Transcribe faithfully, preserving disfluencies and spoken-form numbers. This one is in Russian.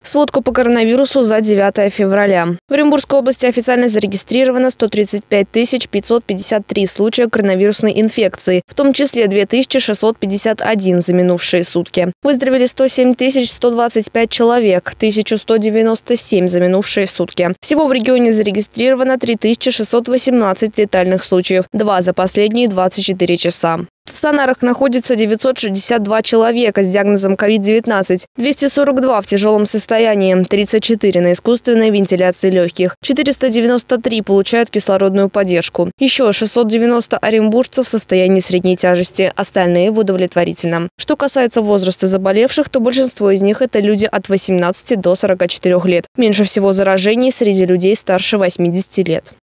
Сводку по коронавирусу за девятое февраля. В Оренбургской области официально зарегистрировано сто тридцать пять тысяч пятьсот пятьдесят три случая коронавирусной инфекции, в том числе две тысячи шестьсот пятьдесят один за минувшие сутки. Выздоровели сто семь тысяч сто двадцать пять человек, тысяча сто девяносто семь за минувшие сутки. Всего в регионе зарегистрировано три тысячи шестьсот восемнадцать летальных случаев, два за последние двадцать четыре часа. В стационарах находится девятьсот шестьдесят два человека с диагнозом ковид девятнадцать, двести сорок два в тяжелом состоянии, тридцать четыре на искусственной вентиляции легких, четыреста девяносто три получают кислородную поддержку. Еще шестьсот девяносто оренбуржцев в состоянии средней тяжести, остальные в удовлетворительном. Что касается возраста заболевших, то большинство из них – это люди от восемнадцати до сорока четырёх лет. Меньше всего заражений среди людей старше восьмидесяти лет.